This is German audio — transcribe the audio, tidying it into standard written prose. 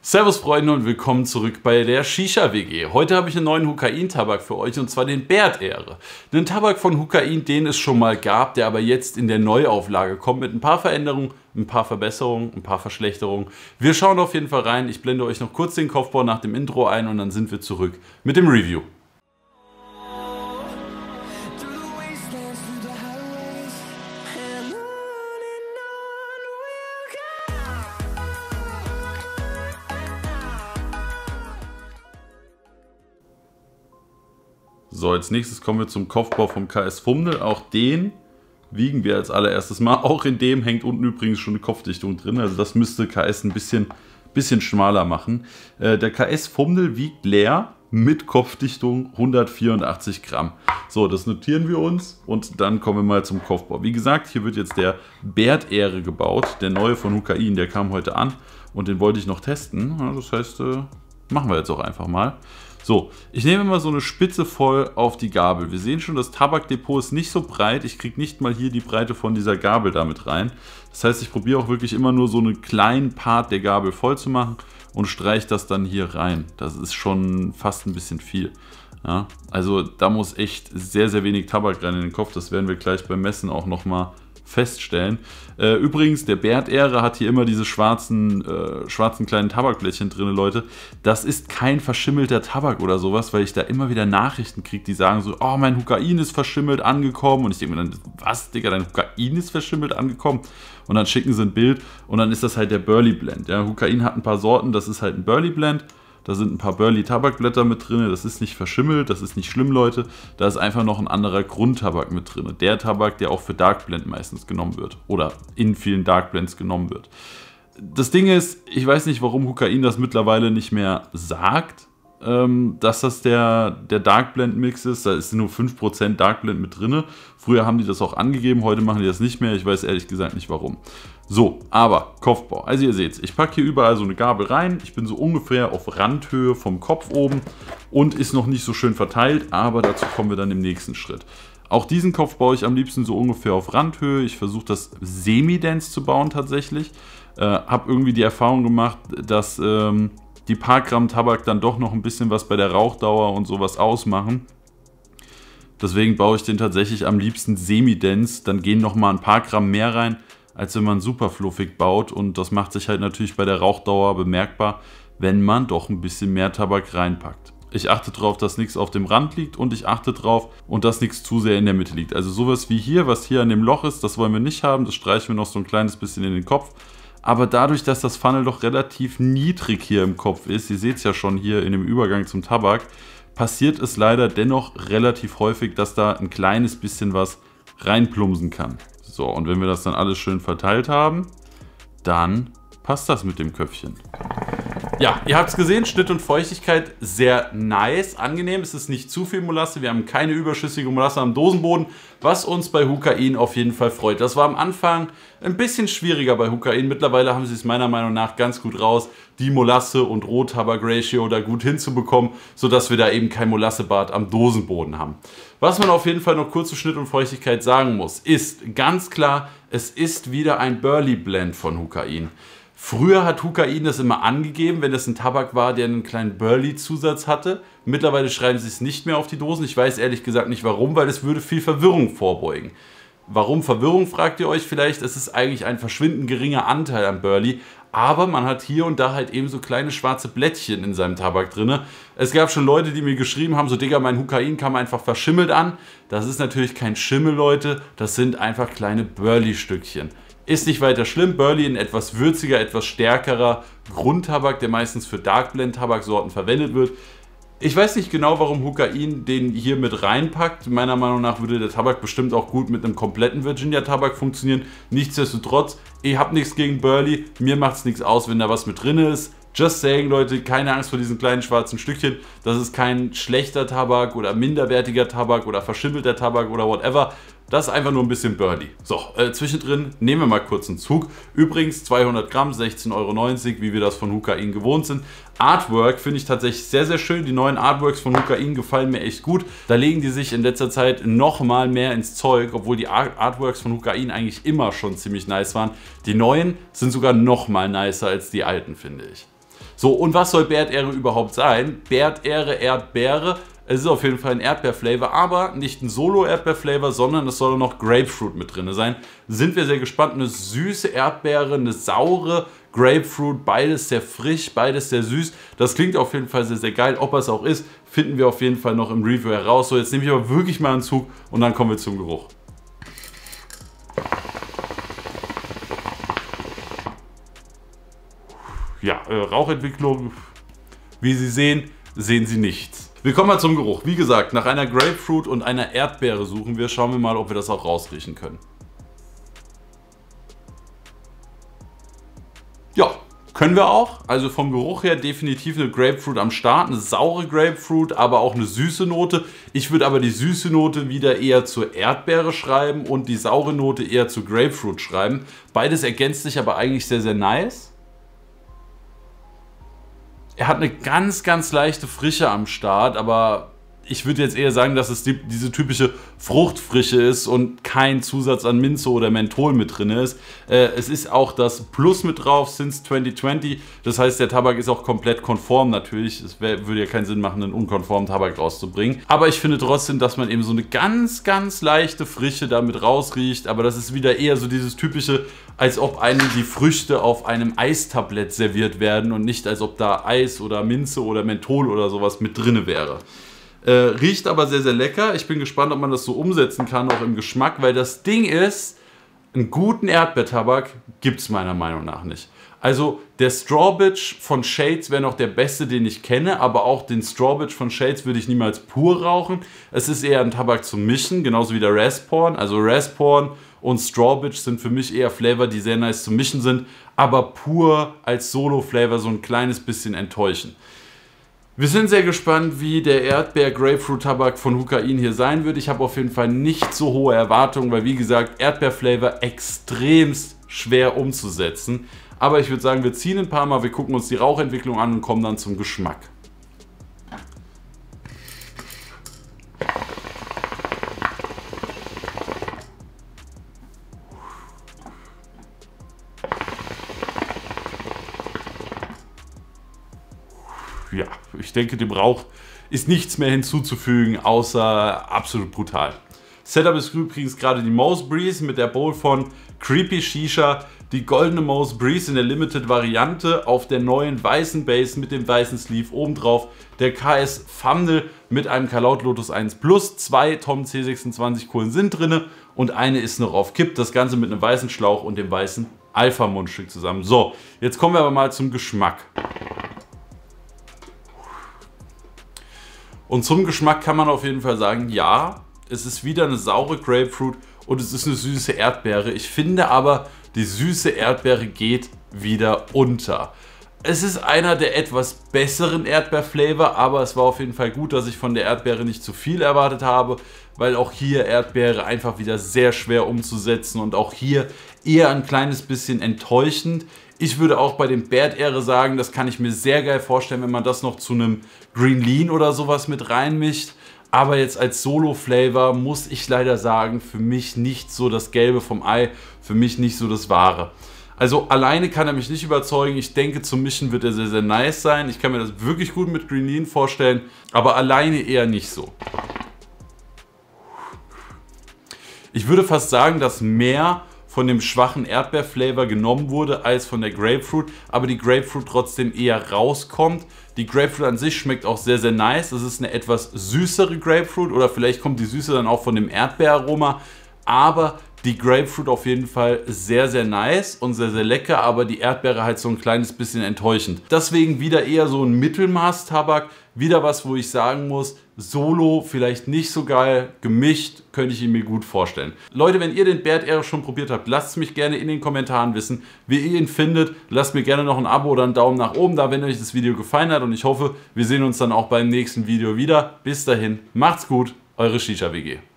Servus Freunde und willkommen zurück bei der Shisha WG. Heute habe ich einen neuen Hukain-Tabak für euch und zwar den Bert-Ehre. Einen Tabak von Hukain, den es schon mal gab, der aber jetzt in der Neuauflage kommt mit ein paar Veränderungen, ein paar Verbesserungen, ein paar Verschlechterungen. Wir schauen auf jeden Fall rein. Ich blende euch noch kurz den Kopfbau nach dem Intro ein und dann sind wir zurück mit dem Review. So, als nächstes kommen wir zum Kopfbau vom KS Fumnel. Auch den wiegen wir als allererstes mal. Auch in dem hängt unten übrigens schon eine Kopfdichtung drin. Also das müsste KS ein bisschen schmaler machen. Der KS Fumnel wiegt leer mit Kopfdichtung 184 Gramm. So, das notieren wir uns und dann kommen wir mal zum Kopfbau. Wie gesagt, hier wird jetzt der Bert-Ehre gebaut. Der neue von Hukain, der kam heute an und den wollte ich noch testen. Ja, das heißt, machen wir jetzt auch einfach mal. So, ich nehme mal so eine Spitze voll auf die Gabel. Wir sehen schon, das Tabakdepot ist nicht so breit. Ich kriege nicht mal hier die Breite von dieser Gabel damit rein. Das heißt, ich probiere auch wirklich immer nur so einen kleinen Part der Gabel voll zu machen und streiche das dann hier rein. Das ist schon fast ein bisschen viel. Ja, also da muss echt sehr, sehr wenig Tabak rein in den Kopf. Das werden wir gleich beim Messen auch nochmal feststellen. Übrigens, der Bert-Ehre hat hier immer diese schwarzen kleinen Tabakblättchen drin, Leute. Das ist kein verschimmelter Tabak oder sowas, weil ich da immer wieder Nachrichten kriege, die sagen so, oh, mein Hukain ist verschimmelt angekommen. Und ich denke mir dann, was, Digga, dein Hukain ist verschimmelt angekommen? Und dann schicken sie ein Bild und dann ist das halt der Burley Blend. Ja, Hukain hat ein paar Sorten, das ist halt ein Burley Blend. Da sind ein paar Burley-Tabakblätter mit drin, das ist nicht verschimmelt, das ist nicht schlimm, Leute. Da ist einfach noch ein anderer Grundtabak mit drin. Der Tabak, der auch für Dark Blend meistens genommen wird. Oder in vielen Dark Blends genommen wird. Das Ding ist, ich weiß nicht, warum Hukain das mittlerweile nicht mehr sagt, dass das der Dark Blend Mix ist. Da ist nur 5% Dark Blend mit drin. Früher haben die das auch angegeben, heute machen die das nicht mehr. Ich weiß ehrlich gesagt nicht warum. So, aber Kopfbau. Also ihr seht, ich packe hier überall so eine Gabel rein. Ich bin so ungefähr auf Randhöhe vom Kopf oben und ist noch nicht so schön verteilt, aber dazu kommen wir dann im nächsten Schritt. Auch diesen Kopf baue ich am liebsten so ungefähr auf Randhöhe. Ich versuche das semi-dense zu bauen tatsächlich. Habe irgendwie die Erfahrung gemacht, dass die paar Gramm Tabak dann doch noch ein bisschen was bei der Rauchdauer und sowas ausmachen. Deswegen baue ich den tatsächlich am liebsten semi-dense. Dann gehen noch mal ein paar Gramm mehr rein, als wenn man super fluffig baut. Und das macht sich halt natürlich bei der Rauchdauer bemerkbar, wenn man doch ein bisschen mehr Tabak reinpackt. Ich achte darauf, dass nichts auf dem Rand liegt und ich achte darauf, und dass nichts zu sehr in der Mitte liegt. Also sowas wie hier, was hier an dem Loch ist, das wollen wir nicht haben. Das streichen wir noch so ein kleines bisschen in den Kopf. Aber dadurch, dass das Funnel doch relativ niedrig hier im Kopf ist, ihr seht es ja schon hier in dem Übergang zum Tabak, passiert es leider dennoch relativ häufig, dass da ein kleines bisschen was reinplumpsen kann. So, und wenn wir das dann alles schön verteilt haben, dann passt das mit dem Köpfchen. Ja, ihr habt es gesehen, Schnitt und Feuchtigkeit sehr nice, angenehm. Es ist nicht zu viel Molasse, wir haben keine überschüssige Molasse am Dosenboden, was uns bei Hukain auf jeden Fall freut. Das war am Anfang ein bisschen schwieriger bei Hukain. Mittlerweile haben sie es meiner Meinung nach ganz gut raus, die Molasse- und Rohtabak-Ratio da gut hinzubekommen, sodass wir da eben kein Molassebad am Dosenboden haben. Was man auf jeden Fall noch kurz zu Schnitt und Feuchtigkeit sagen muss, ist ganz klar, es ist wieder ein Burley Blend von Hukain. Früher hat Hukain das immer angegeben, wenn das ein Tabak war, der einen kleinen Burley-Zusatz hatte. Mittlerweile schreiben sie es nicht mehr auf die Dosen. Ich weiß ehrlich gesagt nicht warum, weil es würde viel Verwirrung vorbeugen. Warum Verwirrung, fragt ihr euch vielleicht? Es ist eigentlich ein verschwindend geringer Anteil an Burley, aber man hat hier und da halt eben so kleine schwarze Blättchen in seinem Tabak drin. Es gab schon Leute, die mir geschrieben haben, so Digga, mein Hukain kam einfach verschimmelt an. Das ist natürlich kein Schimmel, Leute, das sind einfach kleine Burley-Stückchen. Ist nicht weiter schlimm. Burley ein etwas würziger, etwas stärkerer Grundtabak, der meistens für Dark Blend Tabaksorten verwendet wird. Ich weiß nicht genau, warum Hukain den hier mit reinpackt. Meiner Meinung nach würde der Tabak bestimmt auch gut mit einem kompletten Virginia Tabak funktionieren. Nichtsdestotrotz, ich habe nichts gegen Burley. Mir macht es nichts aus, wenn da was mit drin ist. Just saying, Leute, keine Angst vor diesen kleinen schwarzen Stückchen. Das ist kein schlechter Tabak oder minderwertiger Tabak oder verschimmelter Tabak oder whatever. Das ist einfach nur ein bisschen Burley. So, zwischendrin nehmen wir mal kurz einen Zug. Übrigens 200 Gramm, 16,90 €, wie wir das von Hukain gewohnt sind. Artwork finde ich tatsächlich sehr, sehr schön. Die neuen Artworks von Hukain gefallen mir echt gut. Da legen die sich in letzter Zeit noch mal mehr ins Zeug, obwohl die Artworks von Hukain eigentlich immer schon ziemlich nice waren. Die neuen sind sogar noch mal nicer als die alten, finde ich. So, und was soll Bärtehre überhaupt sein? Bärtehre, Erdbeere. Es ist auf jeden Fall ein Erdbeerflavor, aber nicht ein Solo-Erdbeerflavor, sondern es soll noch Grapefruit mit drin sein. Sind wir sehr gespannt. Eine süße Erdbeere, eine saure Grapefruit, beides sehr frisch, beides sehr süß. Das klingt auf jeden Fall sehr, sehr geil. Ob es auch ist, finden wir auf jeden Fall noch im Review heraus. So, jetzt nehme ich aber wirklich mal einen Zug und dann kommen wir zum Geruch. Ja, Rauchentwicklung, wie Sie sehen, sehen Sie nichts. Wir kommen mal zum Geruch. Wie gesagt, nach einer Grapefruit und einer Erdbeere suchen wir. Schauen wir mal, ob wir das auch rausriechen können. Ja, können wir auch. Also vom Geruch her definitiv eine Grapefruit am Start. Eine saure Grapefruit, aber auch eine süße Note. Ich würde aber die süße Note wieder eher zur Erdbeere schreiben und die saure Note eher zu Grapefruit schreiben. Beides ergänzt sich aber eigentlich sehr, sehr nice. Er hat eine ganz, ganz leichte Frische am Start, aber ich würde jetzt eher sagen, dass es diese typische Fruchtfrische ist und kein Zusatz an Minze oder Menthol mit drin ist. Es ist auch das Plus mit drauf, since 2020. Das heißt, der Tabak ist auch komplett konform natürlich. Es würde ja keinen Sinn machen, einen unkonformen Tabak rauszubringen. Aber ich finde trotzdem, dass man eben so eine ganz, ganz leichte Frische damit rausriecht. Aber das ist wieder eher so dieses typische, als ob einem die Früchte auf einem Eistablett serviert werden und nicht als ob da Eis oder Minze oder Menthol oder sowas mit drin wäre. Riecht aber sehr, sehr lecker. Ich bin gespannt, ob man das so umsetzen kann, auch im Geschmack, weil das Ding ist, einen guten Erdbeertabak gibt es meiner Meinung nach nicht. Also der Strawbitch von Shades wäre noch der beste, den ich kenne, aber auch den Strawbitch von Shades würde ich niemals pur rauchen. Es ist eher ein Tabak zum Mischen, genauso wie der Raspborn. Also Raspborn und Strawbitch sind für mich eher Flavor, die sehr nice zum Mischen sind, aber pur als Solo-Flavor so ein kleines bisschen enttäuschend. Wir sind sehr gespannt, wie der Erdbeer-Grapefruit-Tabak von Hukain hier sein wird. Ich habe auf jeden Fall nicht so hohe Erwartungen, weil wie gesagt, Erdbeer-Flavor extremst schwer umzusetzen. Aber ich würde sagen, wir ziehen ein paar Mal, wir gucken uns die Rauchentwicklung an und kommen dann zum Geschmack. Ja, ich denke, dem Rauch ist nichts mehr hinzuzufügen, außer absolut brutal. Setup ist übrigens gerade die Mose Breeze mit der Bowl von Creepy Shisha. Die goldene Mose Breeze in der Limited Variante auf der neuen weißen Base mit dem weißen Sleeve obendrauf. Der KS Fumnel mit einem Kalaut Lotus 1 Plus. 2 Tom C26 Kohlen sind drin und eine ist noch auf Kipp. Das Ganze mit einem weißen Schlauch und dem weißen Alpha Mundstück zusammen. So, jetzt kommen wir aber mal zum Geschmack. Und zum Geschmack kann man auf jeden Fall sagen, ja, es ist wieder eine saure Grapefruit und es ist eine süße Erdbeere. Ich finde aber, die süße Erdbeere geht wieder unter. Es ist einer der etwas besseren Erdbeerflavor, aber es war auf jeden Fall gut, dass ich von der Erdbeere nicht zu viel erwartet habe, weil auch hier Erdbeere einfach wieder sehr schwer umzusetzen und auch hier eher ein kleines bisschen enttäuschend. Ich würde auch bei dem Bärtehre sagen, das kann ich mir sehr geil vorstellen, wenn man das noch zu einem Green Lean oder sowas mit reinmischt. Aber jetzt als Solo-Flavor muss ich leider sagen, für mich nicht so das Gelbe vom Ei, für mich nicht so das Wahre. Also alleine kann er mich nicht überzeugen. Ich denke, zum Mischen wird er sehr, sehr nice sein. Ich kann mir das wirklich gut mit Green Lean vorstellen, aber alleine eher nicht so. Ich würde fast sagen, dass mehr von dem schwachen Erdbeerflavor genommen wurde als von der Grapefruit, aber die Grapefruit trotzdem eher rauskommt. Die Grapefruit an sich schmeckt auch sehr, sehr nice. Das ist eine etwas süßere Grapefruit oder vielleicht kommt die Süße dann auch von dem Erdbeeraroma, aber die Grapefruit auf jeden Fall sehr, sehr nice und sehr, sehr lecker, aber die Erdbeere halt so ein kleines bisschen enttäuschend. Deswegen wieder eher so ein Mittelmaß-Tabak, wieder was, wo ich sagen muss, Solo vielleicht nicht so geil, gemischt könnte ich ihn mir gut vorstellen. Leute, wenn ihr den Bärtehre schon probiert habt, lasst es mich gerne in den Kommentaren wissen, wie ihr ihn findet. Lasst mir gerne noch ein Abo oder einen Daumen nach oben da, wenn euch das Video gefallen hat und ich hoffe, wir sehen uns dann auch beim nächsten Video wieder. Bis dahin, macht's gut, eure Shisha WG.